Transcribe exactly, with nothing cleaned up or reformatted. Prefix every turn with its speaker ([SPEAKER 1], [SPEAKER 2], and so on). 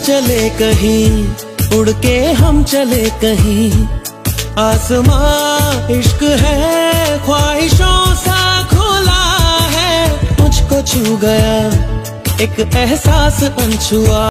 [SPEAKER 1] चले कहीं, उड़ के हम चले कहीं। आसमां इश्क है, ख्वाहिशों सा खुला है। मुझको छू गया एक एहसास अनछुआ।